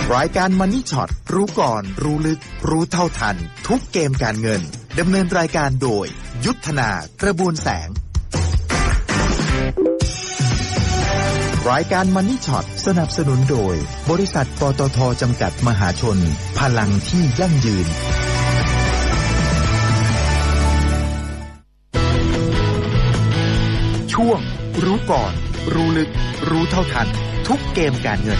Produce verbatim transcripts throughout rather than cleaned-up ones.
รายการ Money Shot รู้ก่อนรู้ลึกรู้เท่าทันทุกเกมการเงินดำเนินรายการโดยยุทธนากระบวนแสงรายการ Money Shot สนับสนุนโดยบริษัทปตท.จำกัดมหาชนพลังที่ยั่งยืนช่วงรู้ก่อนรู้ลึกรู้เท่าทันทุกเกมการเงิน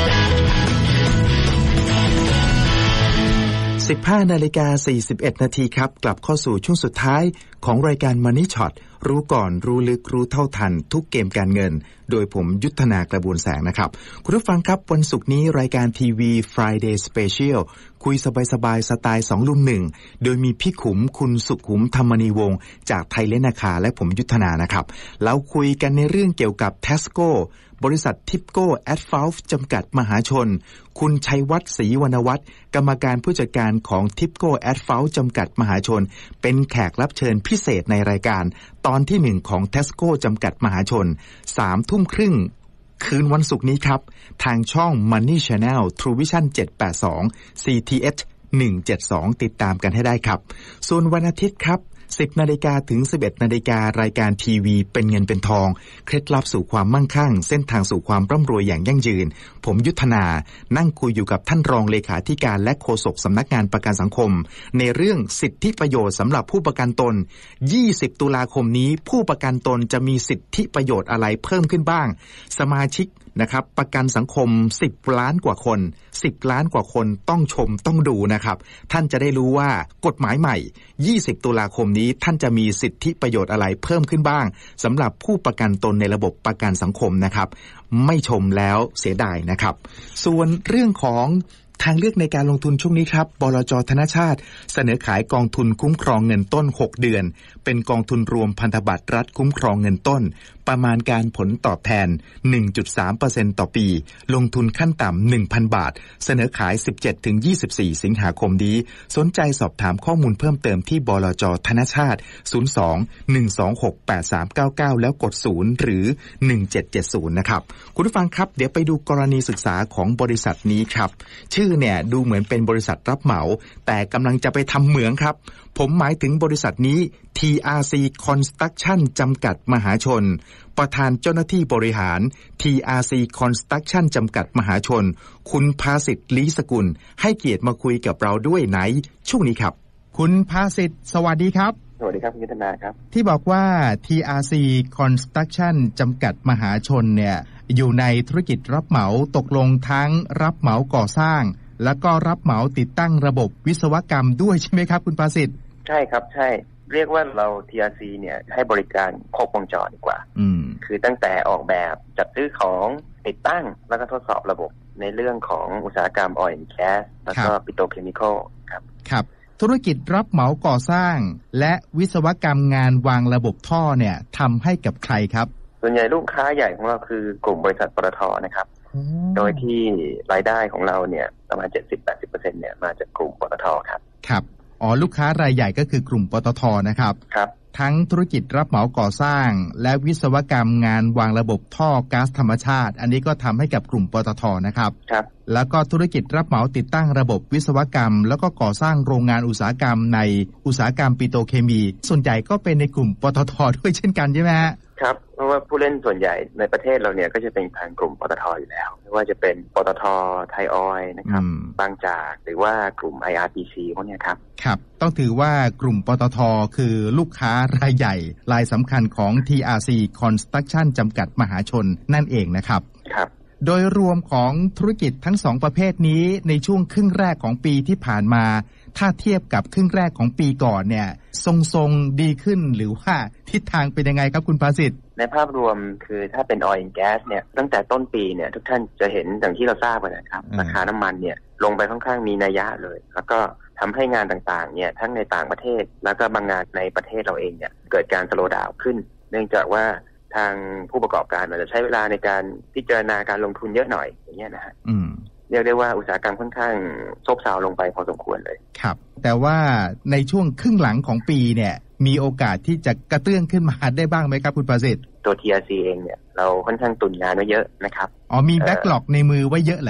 สิบห้านาฬิกาสี่สิบเอ็ดนาทีครับกลับเข้าสู่ช่วงสุดท้ายของรายการ Money Shot รู้ก่อนรู้ลึกรู้เท่าทันทุกเกมการเงินโดยผมยุทธนากระบวนแสงนะครับคุณผู้ฟังครับวันศุกร์นี้รายการทีวี Friday Special คุยสบายๆสไตล์สองลุมหนึ่งโดยมีพี่ขุมคุณสุขุมธรรมนีวงศ์จากไทยเลนนาคาและผมยุทธนานะครับเราคุยกันในเรื่องเกี่ยวกับ Tescoบริษัททิปโก้แอดฟาลฟ์จำกัดมหาชนคุณชัยวัฒน์ศรีวรรณวัฒน์กรรมการผู้จัดการของทิปโก้แอดฟาลฟ์จำกัดมหาชนเป็นแขกรับเชิญพิเศษในรายการตอนที่หนึ่งของ Tesco จำกัดมหาชน สามทุ่มครึ่งคืนวันศุกร์นี้ครับทางช่อง Money Channel True Vision เจ็ดแปดสอง ซี ที เอช หนึ่งเจ็ดสอง ติดตามกันให้ได้ครับส่วนวันอาทิตย์ครับสิบนาฬิกาถึงสิบเอ็ดนาฬิการายการทีวีเป็นเงินเป็นทองเคล็ดลับสู่ความมั่งคั่งเส้นทางสู่ความร่ำรวยอย่างยั่งยืนผมยุทธนานั่งคุยอยู่กับท่านรองเลขาธิการและโฆษกสำนักงานประกันสังคมในเรื่องสิทธิประโยชน์สำหรับผู้ประกันตนยี่สิบตุลาคมนี้ผู้ประกันตนจะมีสิทธิประโยชน์อะไรเพิ่มขึ้นบ้างสมาชิกนะครับประกันสังคมสิบล้านกว่าคนสิบล้านกว่าคนต้องชมต้องดูนะครับท่านจะได้รู้ว่ากฎหมายใหม่ยี่สิบตุลาคมนี้ท่านจะมีสิทธิประโยชน์อะไรเพิ่มขึ้นบ้างสำหรับผู้ประกันตนในระบบประกันสังคมนะครับไม่ชมแล้วเสียดายนะครับส่วนเรื่องของทางเลือกในการลงทุนช่วงนี้ครับบลจ.ธนชาติเสนอขายกองทุนคุ้มครองเงินต้นหกเดือนเป็นกองทุนรวมพันธบัตรรัฐคุ้มครองเงินต้นประมาณการผลตอบแทน หนึ่งจุดสามเปอร์เซ็นต์ ต่อปีลงทุนขั้นต่ำ หนึ่งพัน บาทเสนอขาย สิบเจ็ดถึงยี่สิบสี่ สิงหาคมนี้สนใจสอบถามข้อมูลเพิ่มเติมที่บลจ.ธนชาติศูนย์ สอง หนึ่ง สอง หก แปด สาม เก้า เก้าแล้วกดศูนย์หรือหนึ่งเจ็ดเจ็ดศูนย์นะครับคุณผู้ฟังครับเดี๋ยวไปดูกรณีศึกษาของบริษัทนี้ครับชื่อเนี่ยดูเหมือนเป็นบริษัทรับเหมาแต่กำลังจะไปทำเหมืองครับผมหมายถึงบริษัทนี้ ที อาร์ ซี Construction จำกัดมหาชนประธานเจ้าหน้าที่บริหาร ที อาร์ ซี Construction จำกัดมหาชนคุณภาสิทธิ์ลี้สกุลให้เกียรติมาคุยกับเราด้วยในช่วงนี้ครับคุณภาสิทธิ์สวัสดีครับสวัสดีครับคุณยุทธนาครับที่บอกว่า ที อาร์ ซี Construction จำกัดมหาชนเนี่ยอยู่ในธุรกิจรับเหมาตกลงทั้งรับเหมาก่อสร้างแล้วก็รับเหมาติดตั้งระบบวิศวกรรมด้วยใช่ไหมครับคุณภาสิทธิ์ใช่ครับใช่เรียกว่าเรา ที อาร์ ซี เนี่ยให้บริการครบวงจรดีกว่าอืมคือตั้งแต่ออกแบบจัดซื้อของติดตั้งแล้วก็ทดสอบระบบในเรื่องของอุตสาหกรรม Oil and Gas แล้วก็ Petrochemical ครับครับธุรกิจรับเหมาก่อสร้างและวิศวกรรมงานวางระบบท่อเนี่ยทำให้กับใครครับส่วนใหญ่ลูกค้าใหญ่ของเราคือกลุ่มบริษัทปตท.นะครับโดยที่รายได้ของเราเนี่ยประมาณ เจ็ดสิบถึงแปดสิบเปอร์เซ็นต์ เนี่ยมาจากกลุ่มปตท.ครับครับอ๋อลูกค้ารายใหญ่ก็คือกลุ่มปตท.นะครับครับทั้งธุรกิจรับเหมาก่อสร้างและวิศวกรรมงานวางระบบท่อก๊าซธรรมชาติอันนี้ก็ทำให้กับกลุ่มปตท.นะครับครับแล้วก็ธุรกิจรับเหมาติดตั้งระบบวิศวกรรมแล้วก็ก่อสร้างโรงงานอุตสาหกรรมในอุตสาหกรรมปิโตรเคมีส่วนใหญ่ก็เป็นในกลุ่มปตท.ด้วยเช่นกันใช่ไหมฮะครับเพราะว่าผู้เล่นส่วนใหญ่ในประเทศเราเนี่ยก็จะเป็นทางกลุ่มปตท.อยู่แล้วไม่ว่าจะเป็นปตท.ไทยออยล์นะครับบางจากหรือว่ากลุ่ม ไอ อาร์ พี ซี พวกนี้ครับครับต้องถือว่ากลุ่มปตท.คือลูกค้ารายใหญ่รายสำคัญของ ที อาร์ ซี Construction จำกัดมหาชนนั่นเองนะครับครับโดยรวมของธุรกิจทั้งสองประเภทนี้ในช่วงครึ่งแรกของปีที่ผ่านมาถ้าเทียบกับครึ่งแรกของปีก่อนเนี่ยทรงๆดีขึ้นหรือว่าทิศทางเป็นยังไงครับคุณภาสิทธิ์ในภาพรวมคือถ้าเป็น Oil and Gas เนี่ยตั้งแต่ต้นปีเนี่ยทุกท่านจะเห็นอย่างที่เราทราบกันนะครับราคาน้ำมันเนี่ยลงไปค่อนข้างมีนัยยะเลยแล้วก็ทำให้งานต่างๆเนี่ยทั้งในต่างประเทศแล้วก็บางงานในประเทศเราเองเนี่ยเกิดการสโลว์ดาวน์ขึ้นเนื่องจากว่าทางผู้ประกอบการอาจจะใช้เวลาในการพิจารณาการลงทุนเยอะหน่อยอย่างเงี้ยนะฮะเรียกได้ว่าอุตสาหกรรมค่อนข้างซบเซาลงไปพอสมควรเลยครับแต่ว่าในช่วงครึ่งหลังของปีเนี่ยมีโอกาสที่จะกระเตื้องขึ้นมาได้บ้างไหมครับคุณประสิทธิ์ตัว ที อาร์ ซี เองเนี่ยเราค่อนข้างตุนงานไว้เยอะนะครับอ๋อมีแบ็คล็อกในมือไว้เยอะเหรอครับ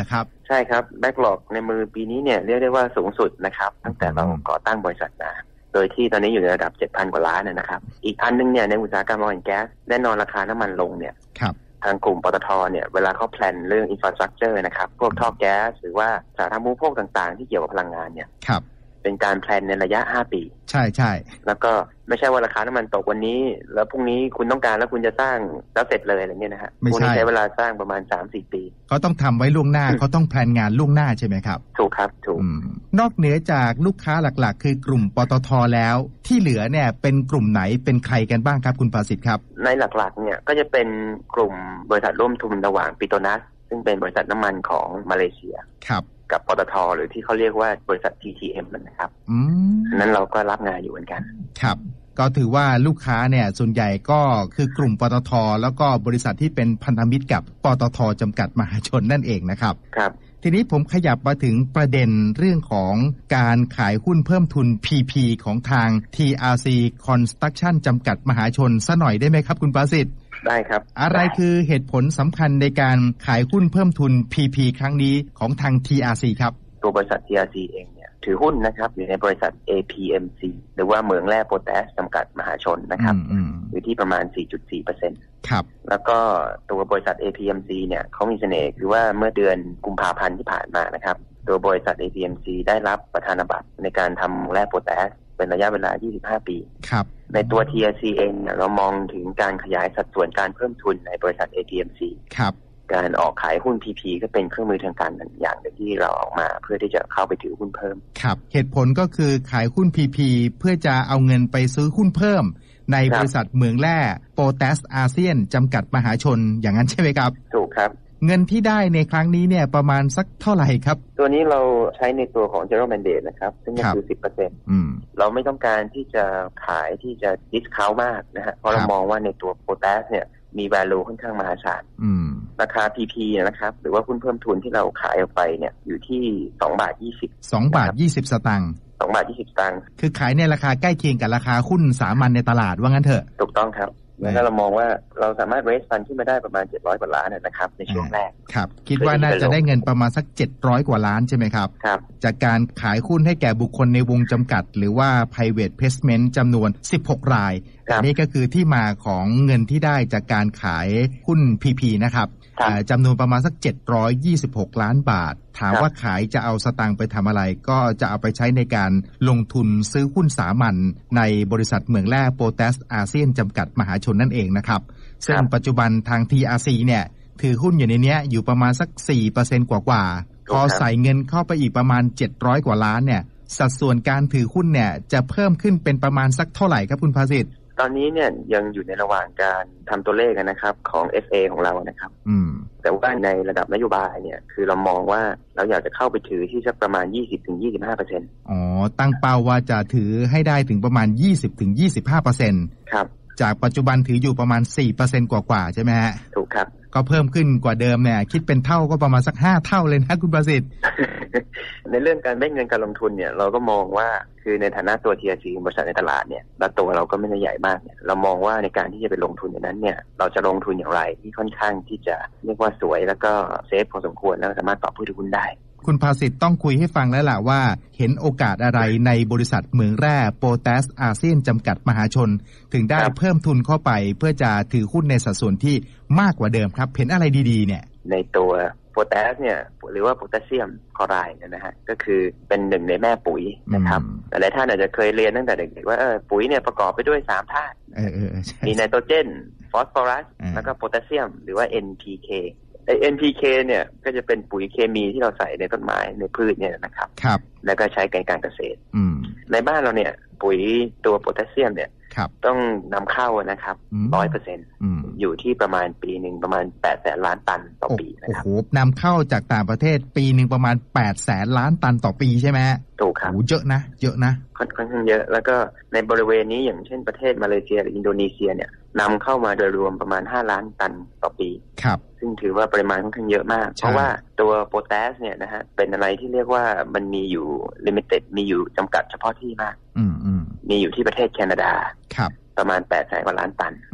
ใช่ครับแบ็กหลอกในมือปีนี้เนี่ยเรียกได้ว่าสูงสุดนะครับตั้งแต่เราก่อตั้งบริษัทมาโดยที่ตอนนี้อยู่ในระดับ เจ็ดพัน กว่าล้านนะครับอีกอันนึงเนี่ยในอุตสาหกรรมออยล์แก๊สแน่นอนราคาน้ำมันลงเนี่ยทางกลุ่มปตทเนี่ยเวลาเขาแพลนเรื่องอินฟราสตรัคเจอร์นะครับพวกท่อแก๊สหรือว่าสาธารณูปโภคต่างๆที่เกี่ยวกับพลังงานเนี่ยเป็นการแพลนในระยะห้าปีใช่ใช่แล้วก็ไม่ใช่ว่าราคาน้ำมันตกวันนี้แล้วพรุ่งนี้คุณต้องการแล้วคุณจะสร้างแล้วเสร็จเลยอะไรเงี้ยนะฮะพวกนี้ใช้เวลาสร้างประมาณ สามถึงสี่ ปีเขาต้องทำไว้ล่วงหน้า เขาต้องแพลนงานล่วงหน้าใช่ไหมครับถูกครับถูกนอกเหนือจากลูกค้าหลักๆคือกลุ่มปตทแล้วที่เหลือเนี่ยเป็นกลุ่มไหนเป็นใครกันบ้างครับคุณภาสิทธิ์ครับในหลักๆเนี่ยก็จะเป็นกลุ่มบริษัทร่วมทุนระหว่างปิโตรนัสซึ่งเป็นบริษัทน้ำมันของมาเลเซียครับกับปตทหรือที่เขาเรียกว่าบริษัท ที ที เอ็ม นะครับนั้นเราก็รับงานอยู่เหมือนกันครับก็ถือว่าลูกค้าเนี่ยส่วนใหญ่ก็คือกลุ่มปตทแล้วก็บริษัทที่เป็นพันธมิตรกับปตทจำกัดมหาชนนั่นเองนะครับครับทีนี้ผมขยับมาถึงประเด็นเรื่องของการขายหุ้นเพิ่มทุน พี พี ของทาง ที อาร์ ซี Construction จำกัดมหาชนซะหน่อยได้ไหมครับคุณประสิทธิ์ได้ครับอะไรคือเหตุผลสำคัญในการขายหุ้นเพิ่มทุน พี พี ครั้งนี้ของทาง ที อาร์ ซี ครับตัวบริษัท ที อาร์ ซี เองเนี่ยถือหุ้นนะครับอยู่ในบริษัท เอ พี เอ็ม ซี หรือว่าเหมืองแร่โพแทสจำกัดมหาชนนะครับอยู่ที่ประมาณ สี่จุดสี่เปอร์เซ็นต์ครับแล้วก็ตัวบริษัท เอ พี เอ็ม ซี เนี่ยเขามีเสน่ห์คือว่าเมื่อเดือนกุมภาพันธ์ที่ผ่านมานะครับตัวบริษัท เอ พี เอ็ม ซี ได้รับประธานบัตรในการทำแร่โพแทสเป็นระยะเวลา ยี่สิบห้า ปีครับในตัว ที อาร์ ซี เองเนี่ยเรามองถึงการขยายสัดส่วนการเพิ่มทุนในบริษัท เอ พี เอ็ม ซีครับการออกขายหุ้น พี พี ก็เป็นเครื่องมือทางการเงินอย่างหนึ่งที่เราออกมาเพื่อที่จะเข้าไปถือหุ้นเพิ่มครับเหตุผลก็คือขายหุ้น พี พี เพื่อจะเอาเงินไปซื้อหุ้นเพิ่มในบริษัทเหมืองแร่โพแทสอาเซียนจำกัดมหาชนอย่างนั้นใช่ไหมครับถูกครับเงินที่ได้ในครั้งนี้เนี่ยประมาณสักเท่าไหร่ครับตัวนี้เราใช้ในตัวของ General Mandate นะครับซึ่งก็คือ สิบเปอร์เซ็นต์อืมเราไม่ต้องการที่จะขายที่จะ discount มากนะฮะเพราะเรามองว่าในตัวโพแทสเนี่ยมี value ค่อนข้างมหาศาลราคา พี พี นะครับหรือว่าหุ้นเพิ่มทุนที่เราขายออกไปเนี่ยอยู่ที่สองบาทยี่สิบสองบาทยี่สิบสตางค์สองบาทยี่สิบสตางค์คือขายในราคาใกล้เคียงกับราคาหุ้นสามัญในตลาดว่างั้นเถอะถูกต้องครับแล้วเรามองว่าเราสามารถ raise fund ขึ้นมาได้ประมาณเจ็ดร้อยกว่าล้านนะครับในช่วงแรกครับคิดว่าน่าจะได้เงินประมาณสักเจ็ดร้อยกว่าล้านใช่ไหมครับครับจากการขายหุ้นให้แก่บุคคลในวงจำกัดหรือว่า private placement จำนวนสิบหกรายอันนี้ก็คือที่มาของเงินที่ได้จากการขายหุ้น พี พี นะครับจำนวนประมาณสักเจ็ดร้อยยี่สิบหกล้านบาทถามว่าขายจะเอาสตางค์ไปทำอะไรก็จะเอาไปใช้ในการลงทุนซื้อหุ้นสามัญในบริษัทเหมืองแร่โพแทสอาเซียนจำกัดมหาชนนั่นเองนะครับซึ่งปัจจุบันทาง ที อาร์ ซี เนี่ยถือหุ้นอยู่ในนี้อยู่ประมาณสัก สี่เปอร์เซ็นต์ กว่าๆพอใส่เงินเข้าไปอีกประมาณเจ็ดร้อยกว่าล้านเนี่ยสัดส่วนการถือหุ้นเนี่ยจะเพิ่มขึ้นเป็นประมาณสักเท่าไหร่ครับคุณภาสิทธิ์ตอนนี้เนี่ยยังอยู่ในระหว่างการทำตัวเลขนะครับของ เอฟ เอ ของเรานะครับอืมแต่ว่าในระดับนโยบายเนี่ยคือเรามองว่าเราอยากจะเข้าไปถือที่สักประมาณ ยี่สิบถึงยี่สิบห้าเปอร์เซ็นต์อ๋อตั้งเป้าว่าจะถือให้ได้ถึงประมาณ ยี่สิบถึงยี่สิบห้าเปอร์เซ็นต์ครับจากปัจจุบันถืออยู่ประมาณ สี่เปอร์เซ็นต์ กว่าๆใช่ไหมฮะถูกครับก็เพิ่มขึ้นกว่าเดิมเนี่ยคิดเป็นเท่าก็ประมาณสักห้าเท่าเลยนะคุณประสิทธิ์ในเรื่องการได้เงินการลงทุนเนี่ยเราก็มองว่าคือในฐานะตัว ที อาร์ ซี บริษัทในตลาดเนี่ยและตัวเราก็ไม่ได้ใหญ่มากเนี่ยเรามองว่าในการที่จะไปลงทุนอย่างนั้นเนี่ยเราจะลงทุนอย่างไรที่ค่อนข้างที่จะเรียกว่าสวยแล้วก็เซฟพอสมควรแล้วสามารถตอบผู้ถือหุ้นได้คุณภาสิทธิ์ต้องคุยให้ฟังแล้วล่ะว่าเห็นโอกาสอะไรในบริษัทเหมืองแร่โพแทสอาเซียนจำกัดมหาชนถึงได้เพิ่มทุนเข้าไปเพื่อจะถือหุ้นในสัดส่วนที่มากกว่าเดิมครับเห็นอะไรดีๆเนี่ยในตัวโพแทสเนี่ยหรือว่าโพแทสเซียมคลอไรด์นะฮะก็คือเป็นหนึ่งในแม่ปุ๋ยนะครับหลายท่านอาจจะเคยเรียนตั้งแต่เด็กๆว่าเออปุ๋ยเนี่ยประกอบไปด้วยสามธาตุมีไนโตรเจนฟอสฟอรัสแล้วก็โพแทสเซียมหรือว่า เอ็น พี เคไอ เอ็น พี เค เนี่ยก็จะเป็นปุ๋ยเคมีที่เราใส่ในต้นไม้ในพืชเนี่ยนะครับครับแล้วก็ใช้ในการเกษตรในบ้านเราเนี่ยปุ๋ยตัวโพแทสเซียมเนี่ยต้องนำเข้านะครับ ร้อยเปอร์เซ็นต์ อยู่ที่ประมาณปีหนึ่งประมาณแปดแสนล้านตันต่อปีนะครับโอ้โหนำเข้าจากต่างประเทศปีหนึ่งประมาณแปดแสนล้านตันต่อปีใช่ไหมถูกครับโอ้เยอะนะเยอะนะค่อนข้างเยอะแล้วก็ในบริเวณนี้อย่างเช่นประเทศมาเลเซียหรืออินโดนีเซียเนี่ยนำเข้ามาโดยรวมประมาณห้าล้านตันต่อปีครับซึ่งถือว่าปริมาณค่อนข้างเยอะมากเพราะว่าตัวโพแทสเนี่ยนะฮะเป็นอะไรที่เรียกว่ามันมีอยู่ลิมิเต็ดมีอยู่จำกัดเฉพาะที่มากอืมอืมมีอยู่ที่ประเทศแคนาดาครับประมาณแปดแสนกว่าล้านตัน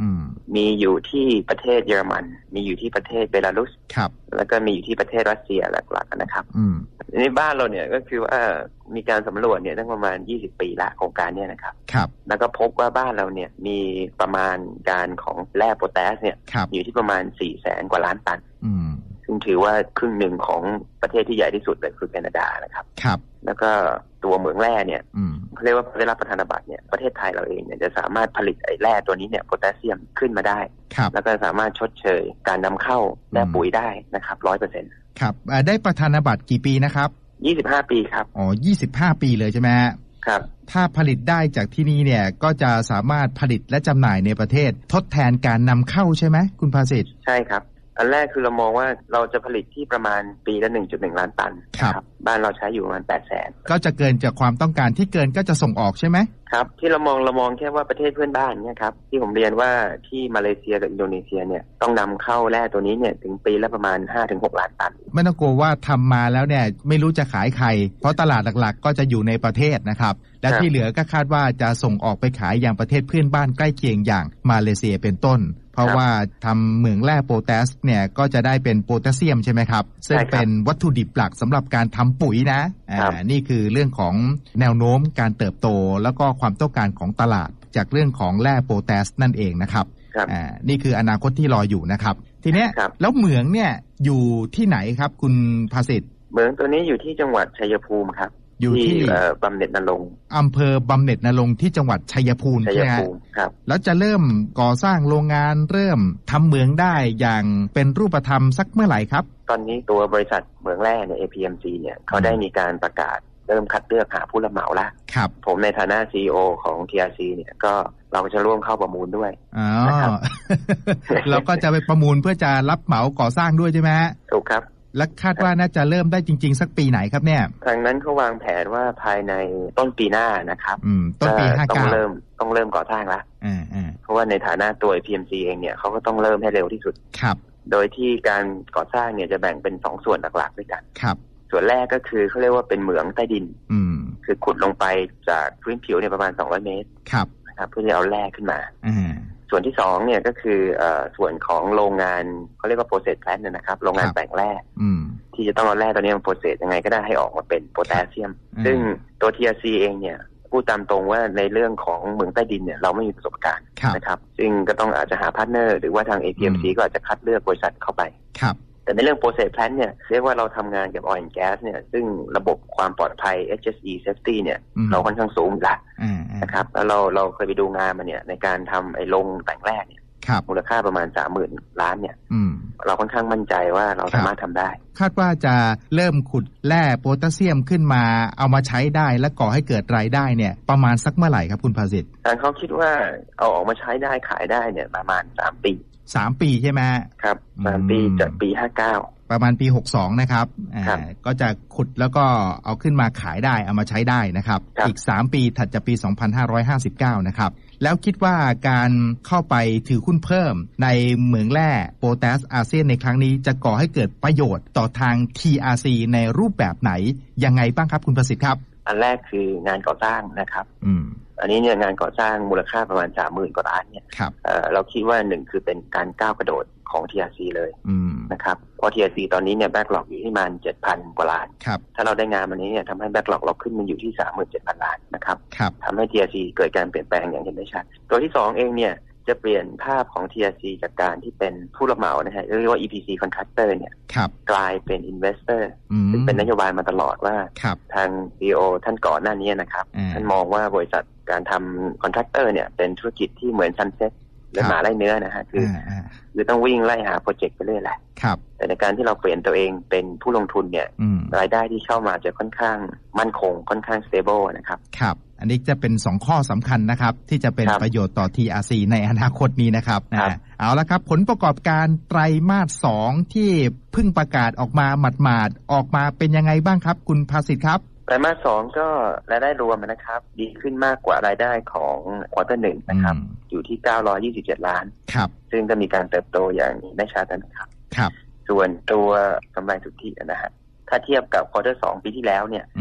มีอยู่ที่ประเทศเยอรมันมีอยู่ที่ประเทศเบลารุสครับแล้วก็มีอยู่ที่ประเทศรัสเซียหลักๆนะครับอืมในบ้านเราเนี่ยก็คือว่ามีการสำรวจเนี่ยตั้งประมาณยี่สิบปีละโครงการเนี่ยนะครับครับแล้วก็พบว่าบ้านเราเนี่ยมีประมาณการของแร่โพแทสเนี่ยอยู่ที่ประมาณ สี่แสน กว่าล้านตันอืมซึ่งถือว่าครึ่งหนึ่งของประเทศที่ใหญ่ที่สุดเลยคือแคนาดานะครับครับแล้วก็ตัวเหมืองแร่เนี่ยเขาเรียกว่าได้รับประธานาบัตรเนี่ยประเทศไทยเราเองเนี่ยจะสามารถผลิตไอ้แร่ตัวนี้เนี่ยโพแทสเซียมขึ้นมาได้แล้วก็สามารถชดเชยการนำเข้าแร่ปุ๋ยได้นะครับ ร้อยเปอร์เซ็นต์ครับได้ประธานาบัตรกี่ปีนะครับยี่สิบห้าปีครับอ๋อยี่สิบห้าปีเลยใช่ไหมครับถ้าผลิตได้จากที่นี่เนี่ยก็จะสามารถผลิตและจำหน่ายในประเทศทดแทนการนำเข้าใช่ไหมคุณภาสิทธิ์ใช่ครับอันแรกคือเรามองว่าเราจะผลิตที่ประมาณปีละ หนึ่งจุดหนึ่ง ล้านตันครับบ้านเราใช้อยู่ประมาณ แปดแสนก็จะเกินจากความต้องการที่เกินก็จะส่งออกใช่ไหมครับที่เรามองเรามองแค่ว่าประเทศเพื่อนบ้านเนี่ยครับที่ผมเรียนว่าที่มาเลเซียกับอินโดนีเซียเนี่ยต้องนำเข้าแร่ตัวนี้เนี่ยถึงปีละประมาณ ห้าถึงหก ล้านตันไม่ต้องกลัวว่าทำมาแล้วเนี่ยไม่รู้จะขายใครเพราะตลาดหลักๆก็จะอยู่ในประเทศนะครับและที่เหลือก็คาดว่าจะส่งออกไปขายอย่างประเทศเพื่อนบ้านใกล้เคียงอย่างมาเลเซียเป็นต้นเพราะว่าทำเหมืองแร่โพแทสเนี่ยก็จะได้เป็นโพแทสเซียมใช่ไหมครับซึ่งเป็นวัตถุดิบหลักสำหรับการทำปุ๋ยนะอ่านี่คือเรื่องของแนวโน้มการเติบโตแล้วก็ความต้องการของตลาดจากเรื่องของแร่โพแทสนั่นเองนะครับอ่านี่คืออนาคตที่รออยู่นะครับทีเนี้ยแล้วเหมืองเนี่ยอยู่ที่ไหนครับคุณภาสิทธิ์เหมืองตัวนี้อยู่ที่จังหวัดชัยภูมิครับอยู่ที่บำเหน็จนรงค์อำเภอบำเหน็จนรงค์ที่จังหวัดชัยภูมิใช่ไหมครับแล้วจะเริ่มก่อสร้างโรงงานเริ่มทำเหมืองได้อย่างเป็นรูปธรรมสักเมื่อไหร่ครับตอนนี้ตัวบริษัทเหมืองแร่เนี่ย เอ พี เอ็ม ซี เนี่ยเขาได้มีการประกาศเริ่มคัดเลือกหาผู้รับเหมาแล้วครับผมในฐานะ ซี อี โอ ของ ที อาร์ ซี เนี่ยก็เราจะร่วมเข้าประมูลด้วยนะครับเราก็จะไปประมูลเพื่อจะรับเหมาก่อสร้างด้วยใช่ไหมถูกครับและคาดว่าน่าจะเริ่มได้จริงๆสักปีไหนครับเนี่ยทางนั้นเขาวางแผนว่าภายในต้นปีหน้านะครับต้นปีห้าเก้าต้องเริ่มต้องเริ่มก่อสร้างแล้วเพราะว่าในฐานะตัว พี เอ็ม ซี เองเนี่ยเขาก็ต้องเริ่มให้เร็วที่สุดครับโดยที่การก่อสร้างเนี่ยจะแบ่งเป็นสองส่วนหลักๆด้วยกันครับส่วนแรกก็คือเขาเรียกว่าเป็นเหมืองใต้ดินคือขุดลงไปจากพื้นผิวเนี่ยประมาณสองร้อยเมตรครับนะครับเพื่อจะเอาแร่ขึ้นมาส่วนที่สองเนี่ยก็คือเอ่อส่วนของโรงงานเขาเรียกว่า process plant เนี่ยนะครับโรงงานแต่งแร่ที่จะต้องเอาแร่ตัวนี้มา process ยังไงก็ได้ให้ออกมาเป็นโพแทสเซียมซึ่งตัว ที อาร์ ซี เองเนี่ยพูดตามตรงว่าในเรื่องของเหมืองใต้ดินเนี่ยเราไม่มีประสบการณ์นะครับซึ่งก็ต้องอาจจะหาพาร์ทเนอร์หรือว่าทาง เอ พี เอ็ม ซี ก็อาจจะคัดเลือกบริษัทเข้าไปครับแต่ในเรื่อง process plant เนี่ยเรียกว่าเราทำงานกับ oil and gas เนี่ยซึ่งระบบความปลอดภัย เอช เอส อี safety เนี่ยเราค่อนข้างสูงอยู่แล้วนะครับแล้วเราเราเคยไปดูงานมาเนี่ยในการทำไอ้โรงแต่งแร่เนี่ยมูลค่าประมาณ สามหมื่น ล้านเนี่ยเราค่อนข้างมั่นใจว่าเราสามารถทำได้คาดว่าจะเริ่มขุดแร่โพแทสเซียมขึ้นมาเอามาใช้ได้และก่อให้เกิดรายได้เนี่ยประมาณสักเมื่อไหร่ครับคุณภาสิทธิ์ทางเขาคิดว่าเอาออกมาใช้ได้ขายได้เนี่ยประมาณสามปีสามปีใช่ไหมครับสามปีจากปีห้าเก้าประมาณปีหกสิบสองนะครับก็จะขุดแล้วก็เอาขึ้นมาขายได้เอามาใช้ได้นะครับอีกสามปีถัดจากปีสองพันห้าร้อยห้าสิบเก้านะครับแล้วคิดว่าการเข้าไปถือหุ้นเพิ่มในเหมืองแร่โพแทสอาเซียนในครั้งนี้จะก่อให้เกิดประโยชน์ต่อทาง ที อาร์ ซี ในรูปแบบไหนยังไงบ้างครับคุณประสิทธิ์ครับอันแรกคืองานก่อสร้างนะครับอืมอันนี้เนี่ยงานก่อสร้างมูลค่าประมาณ สามหมื่น กว่าล้านเนี่ยเอ่อเราคิดว่าหนึ่งคือเป็นการก้าวกระโดดของ ที อาร์ ซี เลยนะครับเพราะ ที อาร์ ซี ตอนนี้เนี่ยแบ็คล็อกอยู่ที่ประมาณ เจ็ดพัน กว่าล้านถ้าเราได้งานวันนี้เนี่ยทำให้แบ็คล็อกเราขึ้นมาอยู่ที่ สามหมื่นเจ็ดพัน ล้านนะครับทำให้ ที อาร์ ซี เกิดการเปลี่ยนแปลงอย่างเห็นได้ชัดตัวที่สองเองเนี่ยจะเปลี่ยนภาพของ ที อาร์ ซี จากการที่เป็นผู้รับเหมานะฮะเรียกว่า อี พี ซี contractor เนี่ยกลายเป็น investor ซึ่งเป็นนโยบายมาตลอดว่าทาง ซี อี โอ ท่านก่อนหน้านี้นะครับท่านมองว่าบริษัทการทำ contractor เนี่ยเป็นธุรกิจที่เหมือน sunset หรือหมาไล่เนื้อนะฮะคือคือต้องวิ่งไล่หาโปรเจกต์ไปเรื่อยแหละแต่ในการที่เราเปลี่ยนตัวเองเป็นผู้ลงทุนเนี่ยรายได้ที่เข้ามาจะค่อนข้างมั่นคงค่อนข้าง stable นะครับครับอันนี้จะเป็นสองข้อสำคัญนะครับที่จะเป็นประโยชน์ต่อ ที อาร์ ซี ในอนาคตนี้นะครับนะเอาละครับผลประกอบการไตรมาสสองที่เพิ่งประกาศออกมาหมาดๆออกมาเป็นยังไงบ้างครับคุณภาสิทธิ์ครับไตรมาสสองก็รายได้รวมนะครับดีขึ้นมากกว่ารายได้ของควอเตอร์หนึ่งนะครับอยู่ที่เก้าร้อยยี่สิบเจ็ดล้านครับซึ่งก็มีการเติบโตอย่างได้ชัดนะครับครับส่วนตัวกำไรสุทธินะฮะถ้าเทียบกับควอเตอร์สองปีที่แล้วเนี่ยค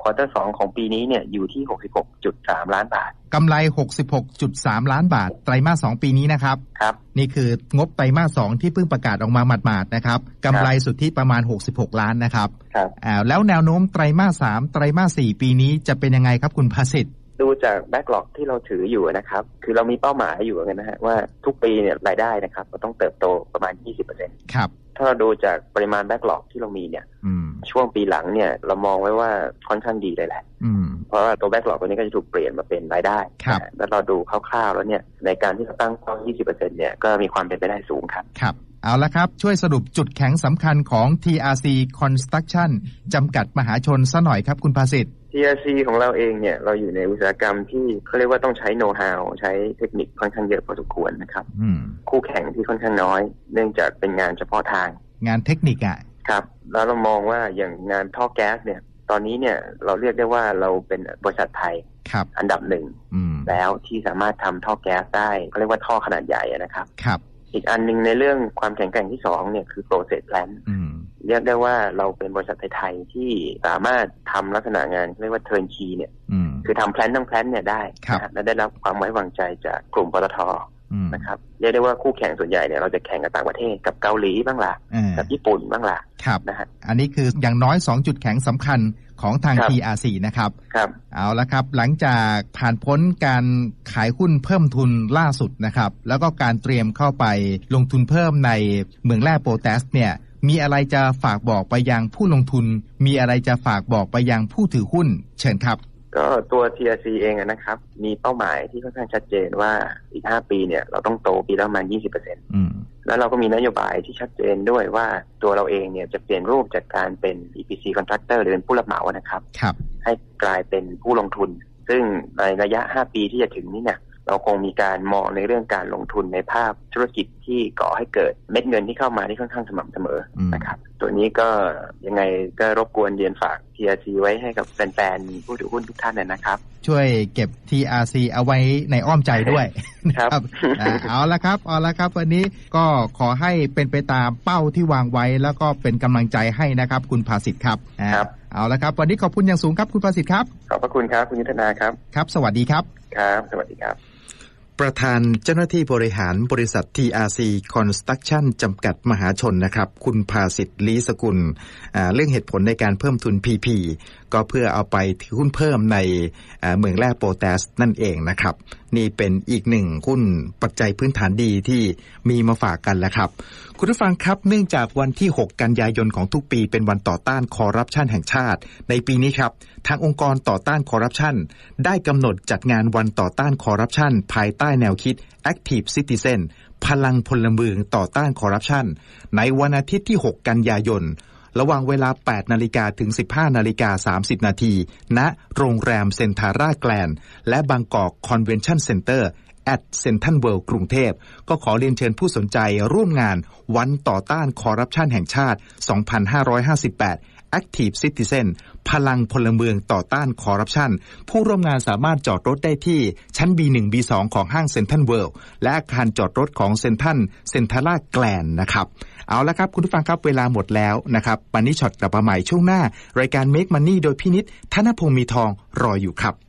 ควอเตอร์สองของปีนี้เนี่ยอยู่ที่ หกสิบหกจุดสาม ล้านบาทกำไร หกสิบหกจุดสาม ล้านบาทไตรมาสสองปีนี้นะครับครับนี่คืองบไตรมาสสองที่เพิ่งประกาศออกมาหมาดๆนะครับกำไรสุทธิประมาณหกสิบหกล้านนะครับครับอ่าแล้วแนวโน้มไตรมาสสามไตรมาสสี่ปีนี้จะเป็นยังไงครับคุณภสิทธิ์ดูจากแบ็กหลอกที่เราถืออยู่นะครับคือเรามีเป้าหมายอยู่กันนะฮะว่าทุกปีเนี่ยรายได้นะครับเราต้องเติบโตประมาณ ยี่สิบเปอร์เซ็นต์ครับถ้าเราดูจากปริมาณแบ็กหลอกที่เรามีเนี่ยช่วงปีหลังเนี่ยเรามองไว้ว่าค่อนข้างดีเลยแหละเพราะว่าตัวแบ็กหลอกตัวนี้ก็จะถูกเปลี่ยนมาเป็นรายได้แล้วเราดูคร่าวๆแล้วเนี่ยในการที่เราตั้งเป้า ยี่สิบเปอร์เซ็นต์ เนี่ยก็มีความเป็นไปได้สูงครับครับเอาละครับช่วยสรุปจุดแข็งสำคัญของ ที อาร์ ซี Construction จำกัดมหาชนซะหน่อยครับคุณภสิทธิ์ที อาร์ ซี ของเราเองเนี่ยเราอยู่ในอุตสาหกรรมที่เขาเรียกว่าต้องใช้โน้ตฮาวใช้เทคนิคค่อนข้างเยอะพอสมควรนะครับคู่แข่งที่ค่อนข้างน้อยเนื่องจากเป็นงานเฉพาะทางงานเทคนิคอ่ะครับแล้วเรามองว่าอย่างงานท่อแก๊สเนี่ยตอนนี้เนี่ยเราเรียกได้ว่าเราเป็นบริษัทไทยอันดับหนึ่งแล้วที่สามารถทำท่อแก๊สได้เขาเรียกว่าท่อขนาดใหญ่นะครับครับอีกอันนึงในเรื่องความแข็งแกร่งที่สองเนี่ยคือ process plant เรียกได้ว่าเราเป็นบริษัทไทยๆที่สามารถทำลักษณะงานเรียกว่า turnkey เนี่ยคือทำแพลนทั้งแพลนเนี่ยได้และได้รับความไว้วางใจจากกลุ่มปตท.นะครับเรียกได้ว่าคู่แข่งส่วนใหญ่เนี่ยเราจะแข่งกับต่างประเทศกับเกาหลีบ้างล่ะกับญี่ปุ่นบ้างล่ะนะฮะอันนี้คืออย่างน้อยสองจุดแข็งสำคัญของทาง ที อาร์ ซี นะครับครับเอาละครับหลังจากผ่านพ้นการขายหุ้นเพิ่มทุนล่าสุดนะครับแล้วก็การเตรียมเข้าไปลงทุนเพิ่มในเหมืองแร่โปแทสเนี่ยมีอะไรจะฝากบอกไปยังผู้ลงทุนมีอะไรจะฝากบอกไปยังผู้ถือหุ้นเชิญครับก็ตัว ที อาร์ ซี เองนะครับมีเป้าหมายที่ค่อนข้างชัดเจนว่าอีกห้าปีเนี่ยเราต้องโตปีละประมาณ ยี่สิบเปอร์เซ็นต์อืมแล้วเราก็มีนโยบายที่ชัดเจนด้วยว่าตัวเราเองเนี่ยจะเปลี่ยนรูปจากการเป็น อี พี ซี Contractor หรือเป็นผู้รับเหมานะครับครับให้กลายเป็นผู้ลงทุนซึ่งในระยะห้าปีที่จะถึงนี้เนี่ยเราคงมีการมองในเรื่องการลงทุนในภาพธุรกิจที่ก่อให้เกิดเม็ดเงินที่เข้ามาที่ค่อนข้างสม่ำเสมอนะครับตัวนี้ก็ยังไงก็รบกวนเรียนฝาก ที อาร์ ซี ไว้ให้กับแฟนๆผู้ถือหุ้นทุกท่านนะครับช่วยเก็บ ที อาร์ ซี เอาไว้ในอ้อมใจด้วยครับเอาละครับเอาละครับวันนี้ก็ขอให้เป็นไปตามเป้าที่วางไว้แล้วก็เป็นกำลังใจให้นะครับคุณภสิทธิ์ครับครับเอาละครับวันนี้ขอบคุณอย่างสูงครับคุณภสิทธิ์ครับขอบพระคุณครับคุณยุทธนาครับครับสวัสดีครับครับสวัสดีครับประธานเจ้าหน้าที่บริหารบริษัท ที อาร์ ซี Construction จำกัดมหาชนนะครับคุณภสิทธิ์ลีสกุลเรื่องเหตุผลในการเพิ่มทุน พี พี ก็เพื่อเอาไปถือหุ้นเพิ่มในเหมืองแร่โปแทสนั่นเองนะครับนี่เป็นอีกหนึ่งหุ้นปัจจัยพื้นฐานดีที่มีมาฝากกันแล้วครับคุณผู้ฟังครับเนื่องจากวันที่หกกันยายนของทุกปีเป็นวันต่อต้านคอร์รัปชันแห่งชาติในปีนี้ครับทางองค์กรต่อต้านคอร์รัปชันได้กำหนดจัดงานวันต่อต้านคอร์รัปชันภายใต้แนวคิด Active Citizen พลังพลเมืองต่อต้านคอร์รัปชันในวันอาทิตย์ที่หกกันยายนระหว่างเวลา แปดนาฬิกา ถึง สิบห้านาฬิกาสามสิบนาทีณโรงแรมเซ็นทาร่าแกลนด์และบางกอกคอนเวนชั่นเซ็นเตอร์แอดเซ็นทรัลเวิลด์กรุงเทพก็ขอเรียนเชิญผู้สนใจร่วมงานวันต่อต้านคอร์รัปชันแห่งชาติสองพันห้าร้อยห้าสิบแปด Active Citizen พลังพลเมืองต่อต้านคอร์รัปชันผู้ร่วมงานสามารถจอดรถได้ที่ชั้น บี หนึ่ง บี สอง ของห้างเซ็นทรัลเวิลด์และอาคารจอดรถของเซ็นทรัลเซ็นทาร่าแกลนด์นะครับเอาละครับคุณผู้ฟังครับเวลาหมดแล้วนะครับมันนี่ช็อตกลับมาใหม่ช่วงหน้ารายการ Make Money โดยพี่นิดธนพงษ์มีทองรออยู่ครับ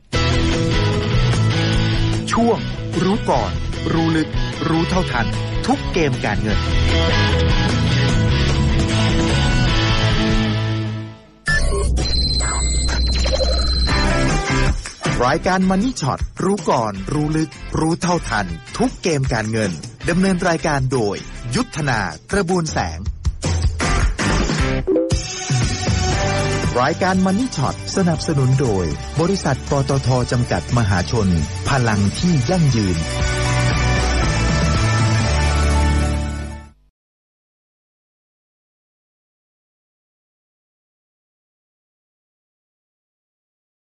ช่วงรู้ก่อนรู้ลึกรู้เท่าทันทุกเกมการเงินรายการ Money Shot รู้ก่อนรู้ลึกรู้เท่าทันทุกเกมการเงินดำเนินรายการโดยยุทธนากระบวนแสงรายการ Money Shot สนับสนุนโดยบริษัทปตท.จำกัดมหาชนพลังที่ยั่งยืน